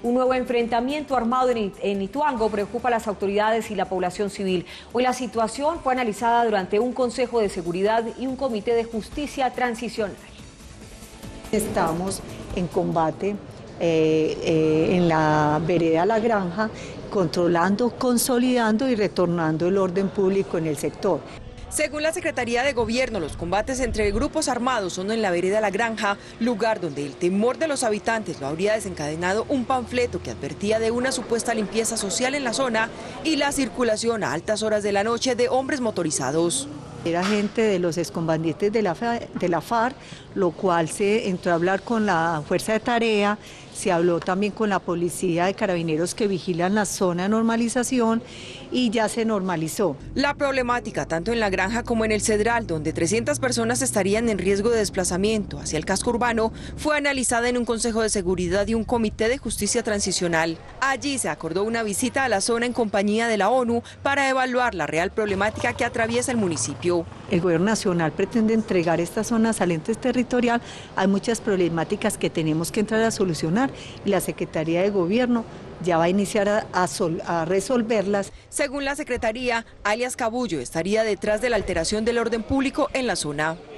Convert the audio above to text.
Un nuevo enfrentamiento armado en Ituango preocupa a las autoridades y la población civil. Hoy la situación fue analizada durante un Consejo de Seguridad y un Comité de Justicia Transicional. Estamos en combate en la vereda La Granja, controlando, consolidando y retornando el orden público en el sector. Según la Secretaría de Gobierno, los combates entre grupos armados son en la vereda La Granja, lugar donde el temor de los habitantes lo habría desencadenado un panfleto que advertía de una supuesta limpieza social en la zona y la circulación a altas horas de la noche de hombres motorizados. Era gente de los excombatientes de la FARC, lo cual se entró a hablar con la Fuerza de Tarea, se habló también con la Policía de Carabineros que vigilan la zona de normalización y ya se normalizó. La problemática, tanto en La Granja como en el Cedral, donde 300 personas estarían en riesgo de desplazamiento hacia el casco urbano, fue analizada en un Consejo de Seguridad y un Comité de Justicia Transicional. Allí se acordó una visita a la zona en compañía de la ONU para evaluar la real problemática que atraviesa el municipio. El Gobierno Nacional pretende entregar estas zonas al ente territorial. Hay muchas problemáticas que tenemos que entrar a solucionar y la Secretaría de Gobierno ya va a iniciar a resolverlas. Según la Secretaría, alias Cabullo estaría detrás de la alteración del orden público en la zona.